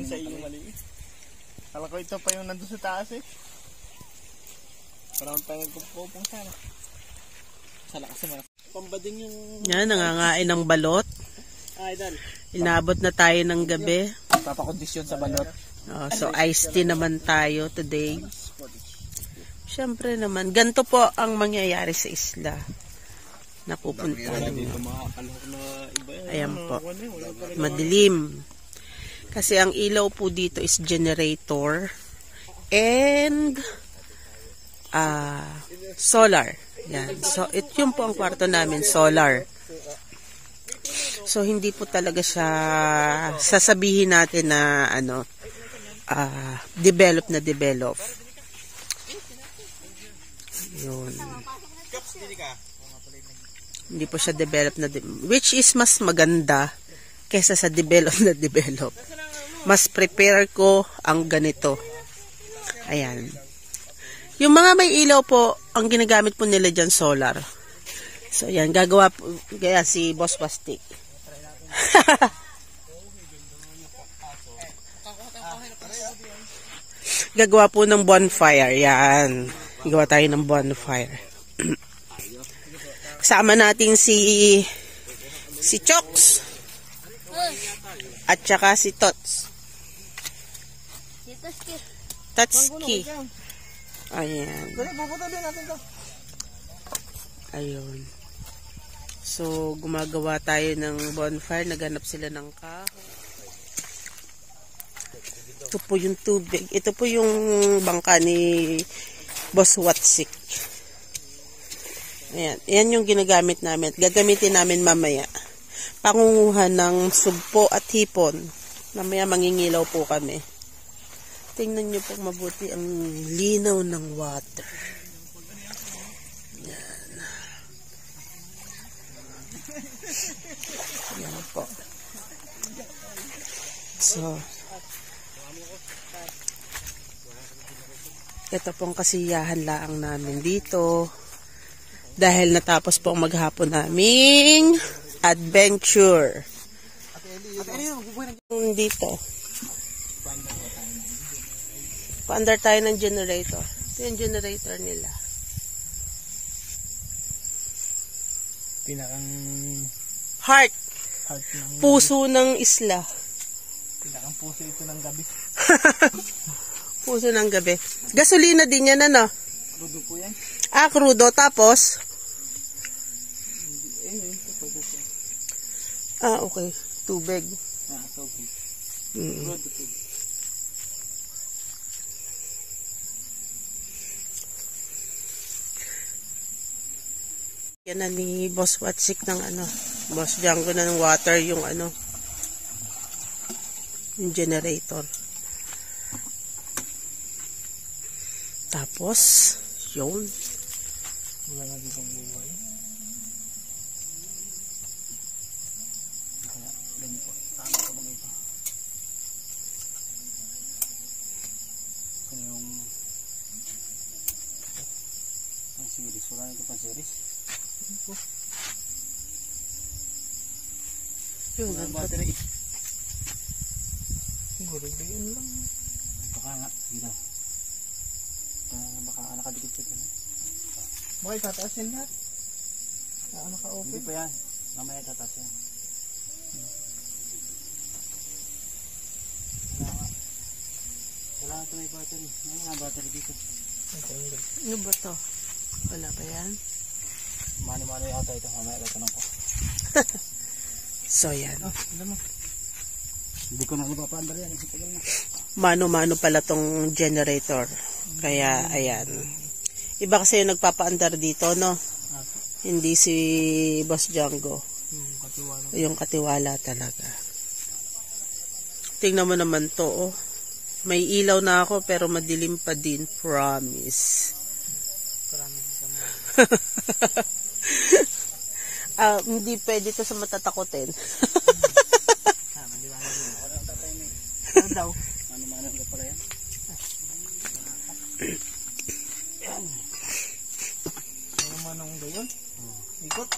sa iyo mali. Kala ko ito pa yung nandun sa taas eh. Parang tayo kupupong sana. Sana kasi mga pambading yung... Yan, nangangain ng balot. Idol. Inabot na tayo ng gabi. Papakondisyon sa balot. So, iced tea naman tayo today. Siyempre naman, ganito po ang mangyayari sa isla. Napupunta. Ayan po. Madilim. Kasi ang ilaw po dito is generator and solar. Yan. So, yun po ang kwarto namin, solar. So, hindi po talaga siya sasabihin natin na develop na develop. Yun. Hindi po siya develop na which is mas maganda kesa sa develop na develop. Mas prepare ko ang ganito. Ayan. Yung mga may ilaw po, ang ginagamit po nila dyan solar. So, ayan. Gagawa po, kaya si Boss Plastic. Gagawa po ng bonfire. Yan. Gagawa tayo ng bonfire. Kasama natin si Choks at saka si Tots. Tatski. Ayan. Ayun. So, gumagawa tayo ng bonfire. Naghanap sila ng kahoy. Ito po yung tubig. Ito po yung bangka ni Boss Watsik. Ayan. Yan yung ginagamit namin. Gagamitin namin mamaya. Pangunguhan ng sugpo at hipon. Mamaya mangingilaw po kami. Tingnan nyo po mabuti ang linaw ng water. Yan. Yan po. So, ito pong kasiyahan laang namin dito. Dahil natapos po ang maghapon naming adventure. Dito. Paandar tayo ng generator. Ito yung generator nila. Pinakang Heart. ng Puso ng isla. pinakang puso ito ng gabi. Puso ng gabi. Gasolina din yan, ano? Crudo po yan. Crudo. Tapos? Okay. Tubig. Tubig. Crudo po. Yan na ni Boss Watsik ng Boss Django na ng water yung yung generator. Tapos, yun. Wala na dito ang buhay. Kaya, ganyan po. Tama ko mga ito. Ito yung pang series. Wala na ito pang series. Yun. Wala ang battery. Siguro yun lang. Baka nga. Dito. Baka nakadikit ito. Baka itataas yan lahat. Naka-open. Hindi pa yan. Mamaya itataas yan. Wala ito may battery. Wala battery dito. Ano ba to? Wala pa yan? Mano-mano yata ito. Mamaya tatanong ko. So yan. Alam mo. Hindi ko na napapaandar yan. Mano-mano pala tong generator. Kaya, ayan. Iba kasi yung nagpapaandar dito, no? Hindi si Boss Django. Yung katiwala talaga. Tingnan mo naman to, oh. May ilaw na ako, pero madilim pa din. Promise. Hindi pwede to sa matatakotin. Ano daw? Mano-mano ko pala yan. Mano-manong gayon? Ikot?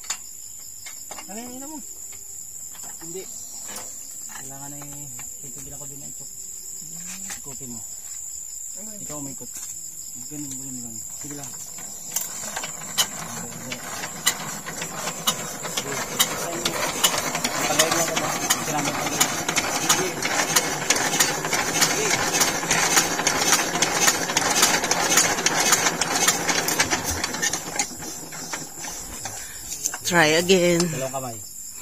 Ano yung ina mo? Hindi. Kailangan ay ito bilang ikutin mo. Ikaw may ikot. Ganun lang. Sige lang. Pagay mo ba? Salamat. Try again. Dalawang kamay.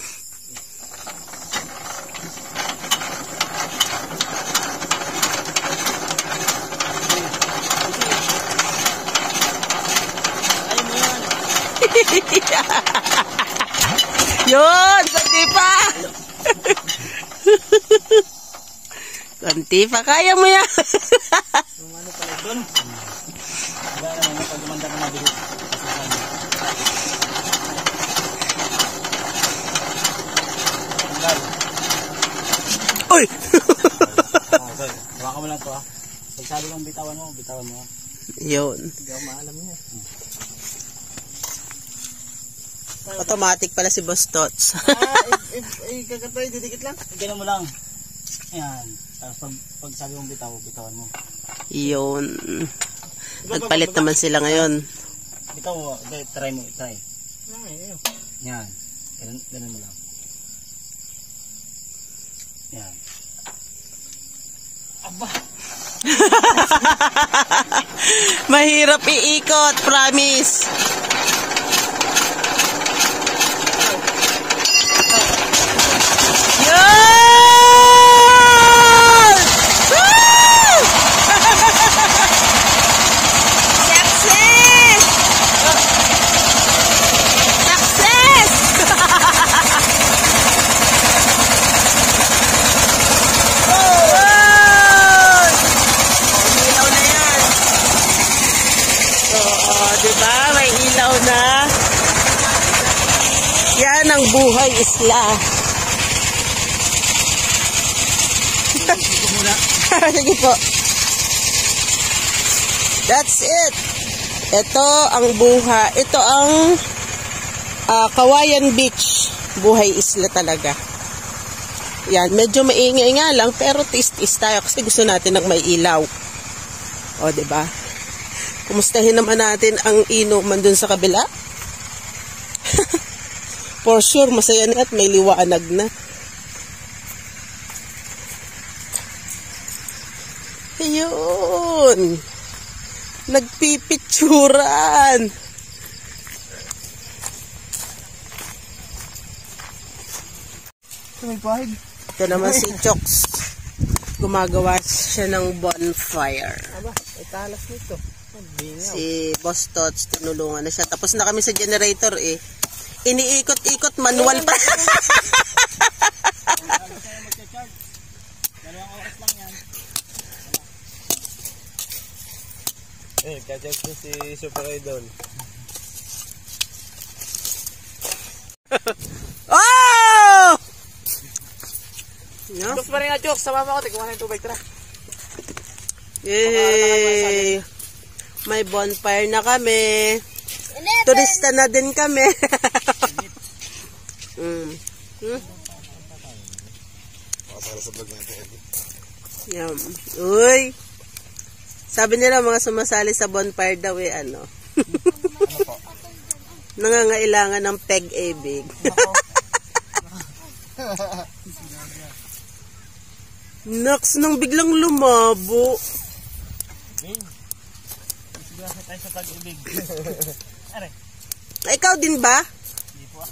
Yun! Kunti pa! Kunti pa, kaya mo yan! Yung ano pala ito? Wala naman, pag gumanda ka mabilis. Uy! Okay, hawakan mo lang ito ha. Pag sabi kong bitawan mo ha. Yun. Hindi ako maalam niya. Automatic pala si Boss Tots. Kakatay, didikit lang. Ganyan mo lang. Ayan. Tapos pag sabi mong bitawan mo. Yun. Nagpalit naman sila ngayon. Bitaw mo, try mo, try. Yan. Ganun mo lang. Yan. Aba! Mahirap iikot, promise. Yun! Woo! Success! Success! Ilaw na yan. Oo, diba? May ilaw na. Yan ang buhay isla. Sige po. That's it. Ito ang buhay. Ito ang Kawayan Beach. Buhay isla talaga. Yan, medyo maingay nga lang pero tis-tis tayo kasi gusto natin ng may ilaw. O, diba? Kumustahin naman natin ang inuman dun sa kabila. For sure, masaya na at may liwanag na. Ayun. Nagpipicturan. Ito naman si Chokes. Gumagawa siya ng bonfire. Aba, italas nito. Si Boss Tots, tinulungan na siya. Tapos na kami sa generator eh. Iniikot-ikot, manual pa. Kachat ko si Super Idol. Oh! No? Jokes pa rin nga, Jokes. Sama mo ako. Tignan na yung tubig. Tara. Yay! May bonfire na kami. Turista na din kami. Yum. Uy! Sabi nila mga sumasali sa bonfire daw eh, ano? Nangangailangan ng peg-ibig. Naks, nang biglang lumabo. Sigurado tayo sa pag-ibig. Are. Ikaw din ba? Hindi po.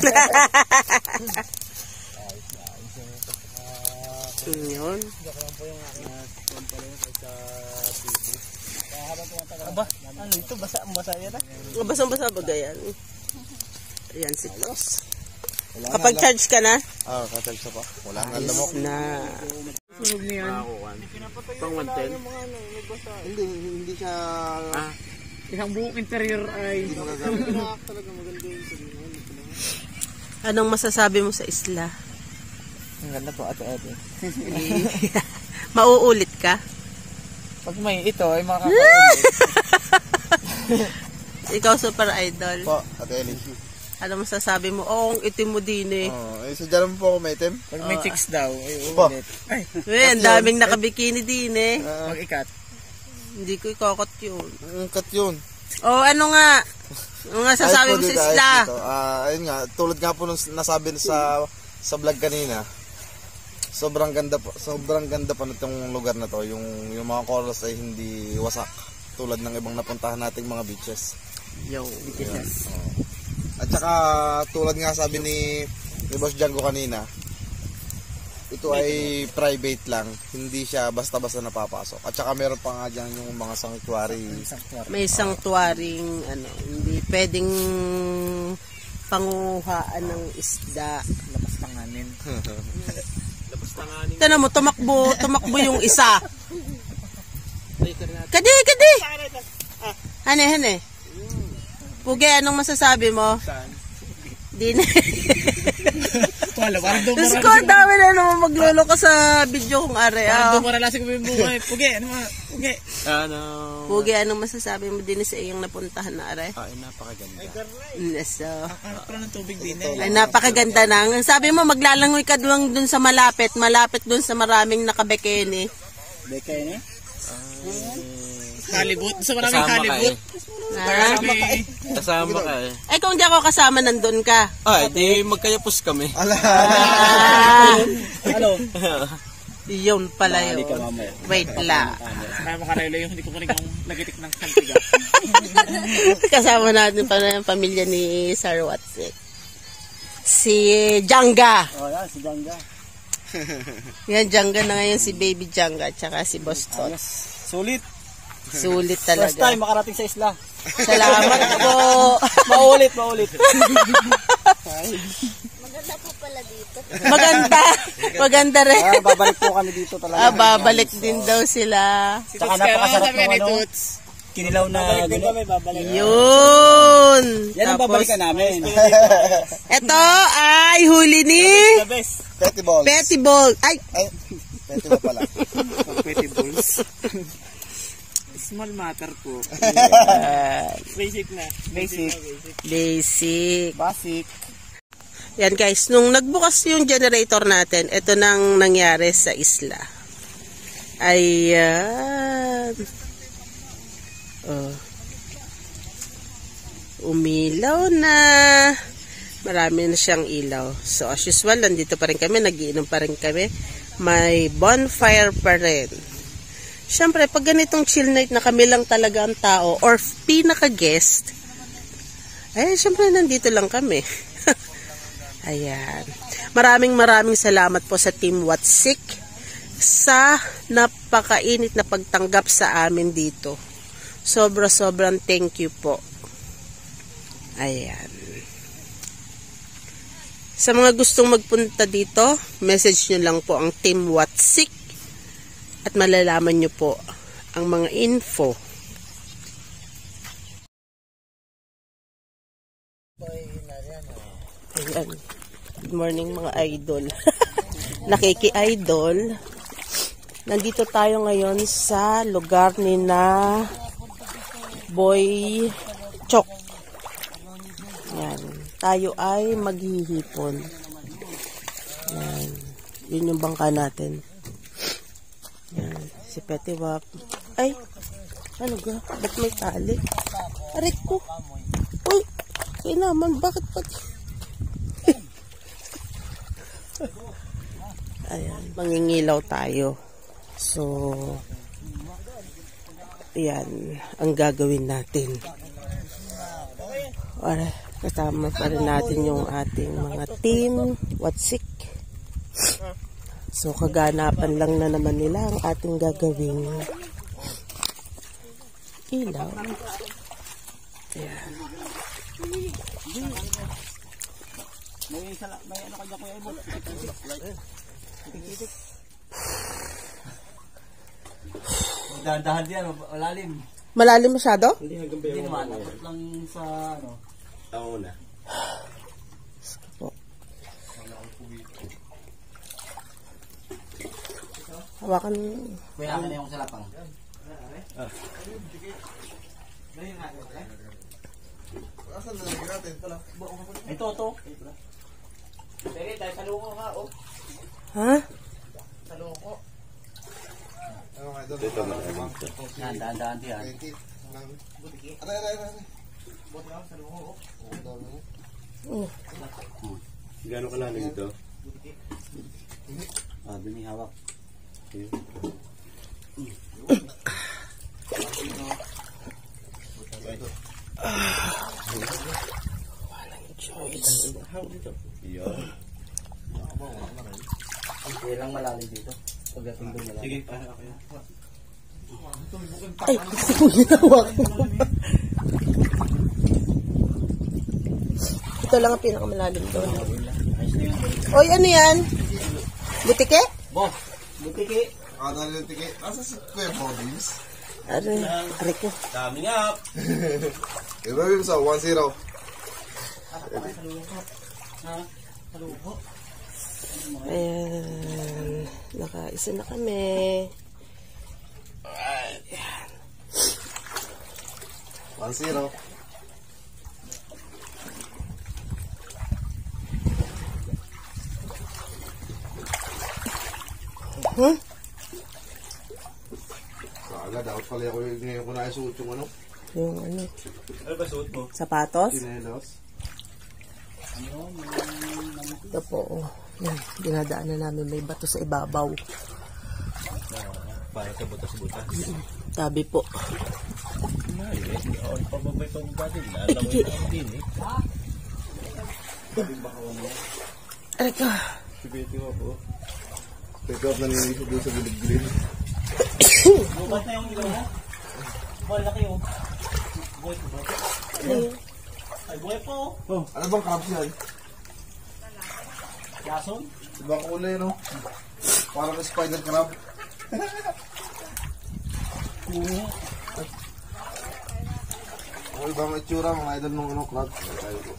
Yun. Aba, ano ito? Basa yan ah. Basang-basa ba ganyan? Ayan si Tos. Kapag charge ka na? Oo, ka-charge pa. Wala nga lamok. Na. Sunog niyan. Pang 110. Hindi siya... Isang buong interior ay... Anong masasabi mo sa isla? Ang ganda po, ate-ate. Mauulit ka? Pag may ito ay makakaulit. Ikaw super idol. Po, Ate Ellie. Ano masasabi mo? Oo, ang itim mo din eh. Sadya naman po ako may itim. Pag may chicks daw, ay Ba? ulit. Ay, Ang daming nakabikini din eh. pag ikat. Hindi ko ikokot yun. Ang cut yun. Oh, ano nga? Ano nga sasabi mo sa isla? Ayun nga, tulad nga po nung nasabi sa vlog kanina. Sobrang ganda pa nitong lugar na to. Yung mga corals ay hindi wasak. Tulad ng ibang napuntahan nating mga beaches. Yo. At saka tulad nga sabi ni Boss Django kanina, ito ay private lang, hindi siya basta-basta napapasok. At saka meron pa nga dyan yung mga sanctuary. May sanctuaring ano, hindi pwedeng panguhaan ng isda. Labas tanganin. Tana mo, tumakbo yung isa. Kadi! Hane. Pugi, anong masasabi mo? Di na. Wala, parang doon Diyos ko, dami na naman maglolo ka sa video kong are. Parang doon maralasin ko yung buhay. Pugi, ano mga? Pugi. Pugi, anong masasabi mo din sa iyong napuntahan na are? Ay, napakaganda. So, Parang ng tubig din ay, napakaganda nang. Sabi mo, maglalangoy ka dun sa malapit dun sa maraming nakabekeni. Bekay ni? Halibut. Sa maraming halibut. Kasama ka eh. Eh, kung di ako kasama, nandun ka. Ay, di magkayapos kami. Ano? Yun pala yun. Wait lang. Kasama ka Raylo yung hindi ko kunig ang nagitik ng santiga. Kasama natin pa na yung pamilya ni Sir Watsik. Si Janga. Yan, si Janga. Yan, Janga na ngayon, si Baby Janga at saka si Boss Tot. Sulit. Sulit talaga. First time makarating sa isla. Salamat po. Maulit. Maganda po pala dito. Maganda rin. Babalik po kami dito talaga. Babalik din daw sila. Tsaka napakasarap ng ano. Kinilaw na gano'n. Yun. Yan ang babalikan namin. Ito ay huli ni The best. Petty balls. Petty Ball. Ay, Petty ball pala. Petty balls. Small matter po. Basic na. basic. Basic. Yan guys, nung nagbukas yung generator natin, ito nang nangyari sa isla. Ayan. Umilaw na. Marami na siyang ilaw. So as usual, nandito pa rin kami, nagiinom pa rin kami. May bonfire pa rin. Siyempre, pag ganitong chill night na kami lang talaga ang tao or pinaka-guest, ay siyempre nandito lang kami. Ayan. Maraming salamat po sa Team Watsik sa napakainit na pagtanggap sa amin dito. Sobrang thank you po. Ayan. Sa mga gustong magpunta dito, message nyo lang po ang Team Watsik at malalaman nyo po ang mga info. Ayan. Good morning mga idol. Nakiki-idol. Nandito tayo ngayon sa lugar ni na Boy Chok. Ayan. Tayo ay maghihipon. Ayan. Yun yung bangka natin. Ayan. Si Petty Wap. Ay! Ano ga? Ba't may tali? Arit ko. Uy! Kaya naman. Bakit pati? Ayan. Mangingilaw tayo. So, ayan. Ang gagawin natin. Alright. Kasama pa rin natin yung ating mga Team Watsik. So, kaganapan lang na naman nila ang ating gagawing ilaw. Ayan. May ano ka dyan kuya Ibo? Dahan-dahan diyan, malalim. Malalim masyado? Hindi naman, abot lang sa ano. Tama na. Hawakan. Kuya akin na yung salapang. Asan na lagyan natin? Pala. Ito. Sige, tayo sa luko ka, oh. Ha? Sa luko. Ano nga doon? Dito na lang. Daan diyan. Aray. Buti lang sa luko, oh. Oh. Gano'n kalalim ito? Doon yung hawak. Iyon. Hindi lang malalim dito. Pagdating doon malalim. Sige, para ako yan. Ay, gusto ko ginawak mo. Ito lang ang pinakamalalim doon. Oy, ano yan? Butike? Boss, butiki. Nakadali ng tiki. Asa si Kuya Bobbies? Aray ko. Coming up! Kuya Bobbies, 1-0. Ayan. Nakaisa na kami. 1-0. Huh? Kala, dapat pala ako ngayon ko naisuot yung ano? Yung ano? Ano ba suot mo? Sapatos? Sinelos. Ito po. Oh. Yan. Dinadaanan namin. May bato sa ibabaw. Para sa butas-butas. Tabi po. Pababay din. Alam mo yung din eh. Aray ka. Sibiti mo po. Pick up na nilisod doon sa gilid-gilid. Bukas na yung ilaw mo. Malaki yung. Buhay ko ba? Ay, buhay po. Oh, ano bang crabs yan? Lason? Ibang kulay, no? Parang spider crab. O ibang itsura, mga idol ng ano, crab. Tayo po.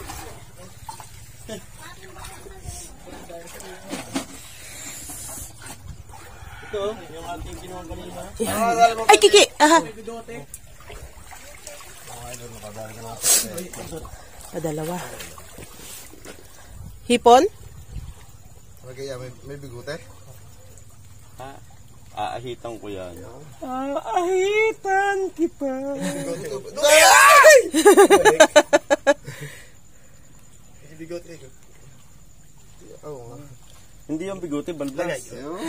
Ito, yung ating ginawa kanina. Ay, Kiki! Aha! Dalawa. Hipon? Okay, yeah, may bigute. Aahitan ko yan. Ahitan kita. Bigote. Oo nga. Hindi yung bigote, balbas.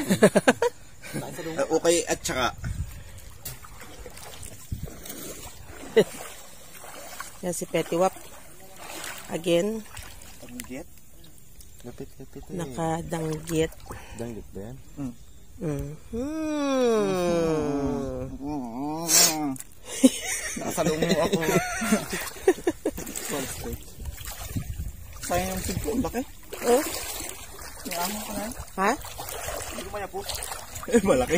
Okay, at saka. Yan si Petiwap. Again, Danggit? Lapit-lapit eh. nakadanggit. Danggit ba yan? Nakasalong mo ako. Sayang yung sig ko, laki. Oh? May amo ka na. Ha? Hindi ko maya po. Malaki.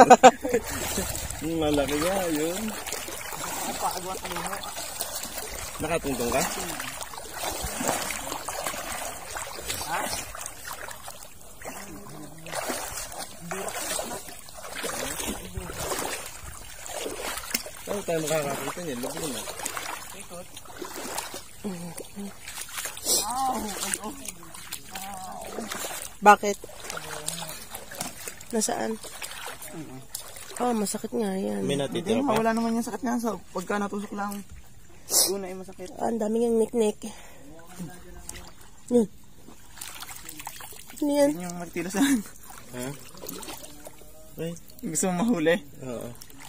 Malaki nga, yun. Paagwa ka mo. Nakatungtong ka? Saan tayo makakakita niyan? Lubog na. Bakit? Nasaan? Oh, masakit nga yan. May Hindi, natitira pa. mawala naman yung sakit niya. So, pagka natusok lang, una ay masakit. Ah, ang daming yung nik-nik. Yan. Ano yan? Yun yung magtilasan. Ha? Ay, Gusto mo mahuli. oo.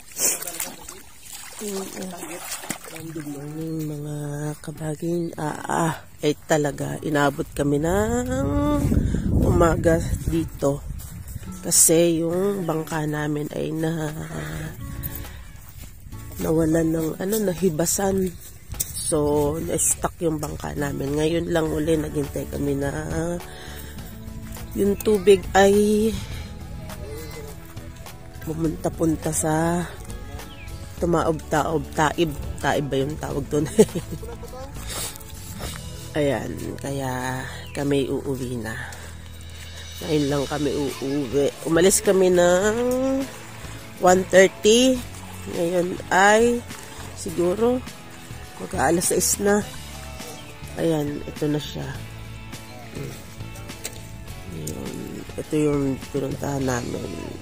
Good morning mga kabagin. Ay talaga, inabot kami ng umaga dito. Kasi yung bangka namin ay nawalan ng nahibasan. So, na-stuck yung bangka namin. Ngayon lang uli naghintay kami na yung tubig ay pumunta-punta sa tumaob-taob, taib ba yung tawag doon? Ayan, kaya kami uuwi na. Ngayon lang kami uuwi. Umalis kami ng 1:30. Ngayon ay siguro Mag-aalas 6 na. Ayan, ito na siya. Yun. Ito yung pinuntahan namin.